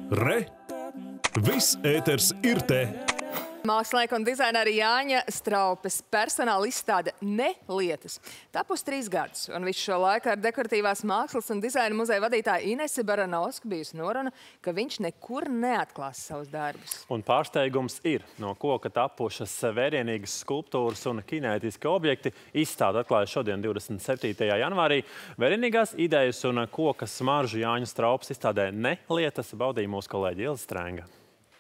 Re! Viss ēters ir te! Mākslinieka un dizainera Jāņa Straupes personāla izstāde Ne lietas. Tapus 3 gadus, un visu šo laiku ar dekoratīvās mākslas un dizaina muzeja vadītāju Inesi Baranovsku bijusi noruna, ka viņš nekur neatklās savus darbus. Un pārsteigums ir. No koka tapušas vērienīgas skulptūras un kinētiski objekti izstāde atklāja šodien 27. janvārī. Vērienīgās idejas un koka smaržu Jāņa Straupes izstādē Ne lietas baudīja mūsu kolēģi Ilze Strenga.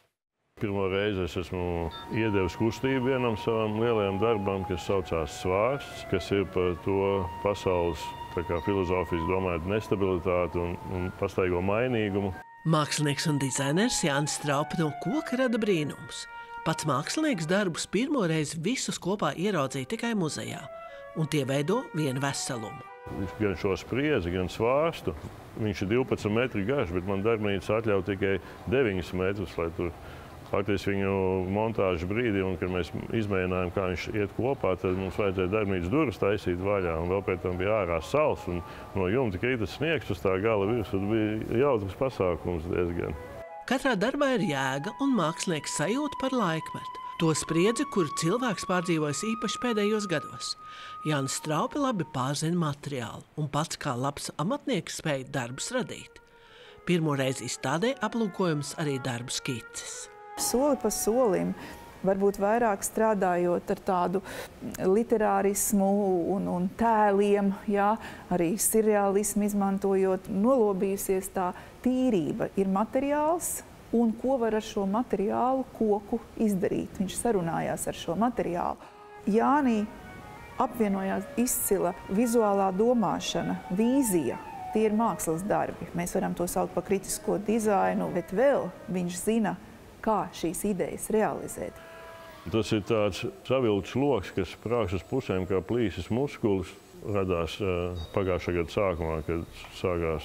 Pirmo reizi es esmu iedevis kustību vienam savam lielajam darbam, kas saucās Svārsts, kas ir par to pasaules filozofiski domājot nestabilitāti un pastaigo mainīgumu. Mākslinieks un dizainers Jānis Straupe no koka rada brīnumus. Pats mākslinieks darbus pirmo reizi visus kopā ieraudzīja tikai muzejā, un tie veido vienu veselumu. Gan šo spriedzi, gan svārstu. Viņš ir 12 metri garš, bet man darbnīca atļauj tikai 9 metrus, lai tur faktiski viņu montāžu brīdī, un kad mēs izmēģinājām, kā viņš iet kopā, tad mums vajadzēja darbnīcas durvis taisīt vaļā, un vēl pēc tam bija ārā sals, un no jumta krita sniegs uz tā gala virsmu. Tas bija jautrs pasākums diezgan. Katrā darbā ir jēga un mākslinieks sajūta par laikmetu. To spriedzi, kuru cilvēks pārdzīvojis īpaši pēdējos gados. Jānis Straupe labi pārzina materiālu, un pats kā labs amatnieks spēja darbus radīt. Pirmo reizi izstādē aplūkojums arī darbu skices. Soli pa solim, varbūt vairāk strādājot ar tādu literārismu un tēliem, jā, arī surrealismu izmantojot, nolobījusies tā tīrība. Ir materiāls, un ko var ar šo materiālu koku izdarīt. Viņš sarunājās ar šo materiālu. Jānī apvienojās izcila vizuālā domāšana, vīzija. Tie ir mākslas darbi. Mēs varam to saukt par kritisko dizainu, bet vēl viņš zina, kā šīs idejas realizēt. Tas ir tāds savilkts loks, kas sprāgs uz pusēm kā plīsis muskulis, radās pagājušā gada sākumā, kad sākās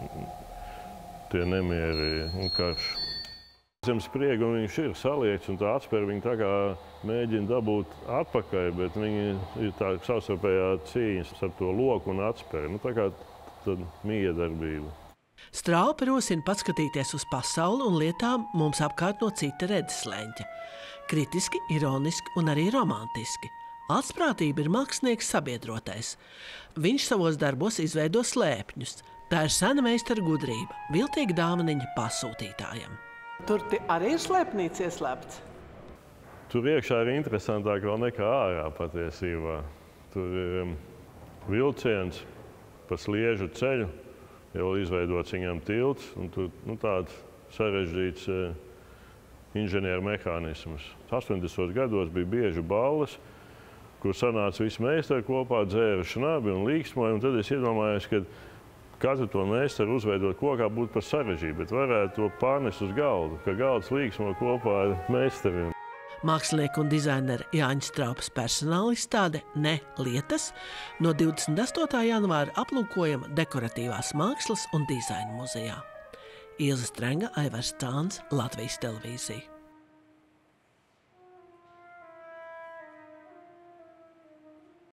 tie nemieri un karš. Zem sprieguma viņš ir saliekts, un tā atspēra viņi tā kā mēģina dabūt atpakaļ, bet viņi ir tā savstarpējā cīņas ar to loku un atspēru. Nu, tā kā tad miedarbība. Straupe rosina paskatīties uz pasauli un lietām mums apkārt no cita redzesleņķa. Kritiski, ironiski un arī romantiski. Atsprātība ir mākslinieks sabiedrotais. Viņš savos darbos izveido slēpņus. Tā ir sena meistara gudrība, viltīga dāvaniņa pasūtītājam. Tur arī ir slēpnīca ieslēpts? Tur iekšā ir interesantāk vēl nekā ārā patiesībā. Tur ir vilciens pa sliežu ceļu. Jau izveidots viņam tilts, un tur tāds sarežģīts inženieru mehānisms. 80. gados bija bieži balles, kur sanāca visi meistari kopā, dzēra šnabi un līksmoja, un tad es iedomājos, ka katru to meistaru uzveidot kokā būtu par sarežģītu, bet varētu to pārnest uz galdu, ka galds līksmo kopā ar meistariem. Mākslinieka un dizainera Jāņa Straupes personāla izstāde Ne lietas no 28. janvāra aplūkojama Dekoratīvās mākslas un dizaina muzejā. Ilze Strenga, Aivars Tāns, Latvijas televīzija.